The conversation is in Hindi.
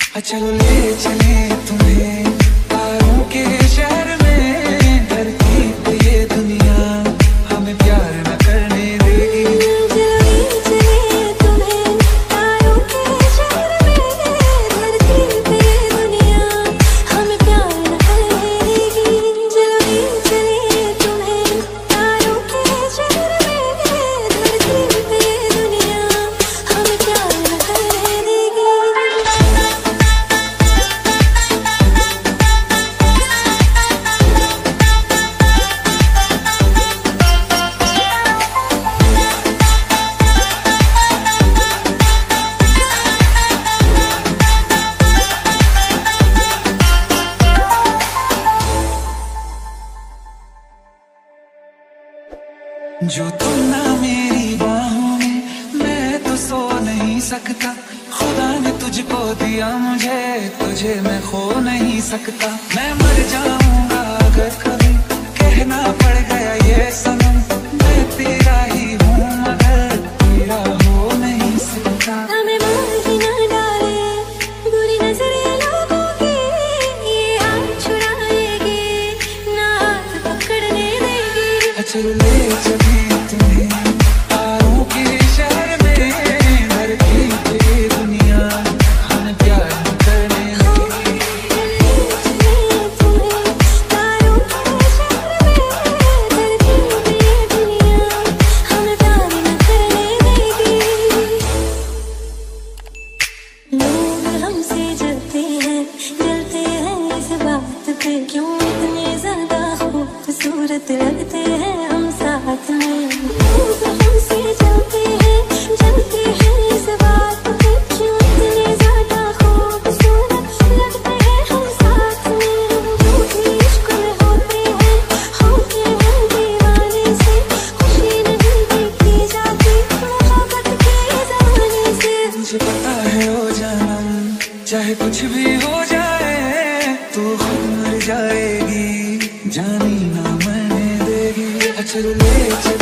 चलो ले चले तुम्हें तारों के शहर में, धरती पे ये दुनिया हमें प्यार न करने देगी। चलो ले चले तुम्हें तारों के शहर में, धरती पे ये दुनिया हमें प्यार न करने देगी। चलो ले चले तुम्हें तारों के शहर में, धरती पे ये दुनिया हमें प्यार न करने देगी। जो तुम ना मेरी बाहों में, मैं तो सो नहीं सकता। खुदा ने तुझको दिया मुझे, तुझे मैं खो नहीं सकता। मैं मर जाऊंगा अगर कभी कहना पड़ गया ये सनम, मैं तेरा ही हूँ मगर तेरा हो नहीं सकता। हमें मार ही ना डाले बुरी नजरें लोगों की, ये हाथ छुड़ाएगी ना हाथ पकड़ने देगी। चलो ले चले तुम्हें तारों के शहर में, धरती पे ये दुनिया हमें प्यार न करने देगी। चले तुम्हें तारों के शहर में, धरती पे ये दुनिया हमें प्यार न करने देगी। लोग हमसे जलते हैं इस बात पे, क्यों इतने ज्यादा खूबसूरत लगते हैं हम साथ में। लोग हमसे जलते हैं इस बात पे, क्यों इतने ज्यादा खूबसूरत लगते हैं हम साथ में। हम झूठी इश्क में होते हैं दीवाने से, खुशी नहीं देखी जाती मोहब्बत के ज़माने से। मुझे पता है ओ जानम, चाहे कुछ भी हो जाए तू खुद मर जाएगी, जानी ना मरने देगी। चलो ले चले